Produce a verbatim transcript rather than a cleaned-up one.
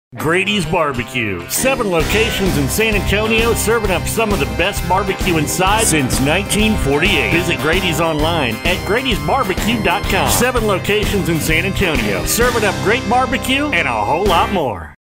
Grady's Barbecue. Seven locations in San Antonio, serving up some of the best barbecue inside since nineteen forty-eight. Visit Grady's online at gradys barbecue dot com. Seven locations in San Antonio, serving up great barbecue and a whole lot more.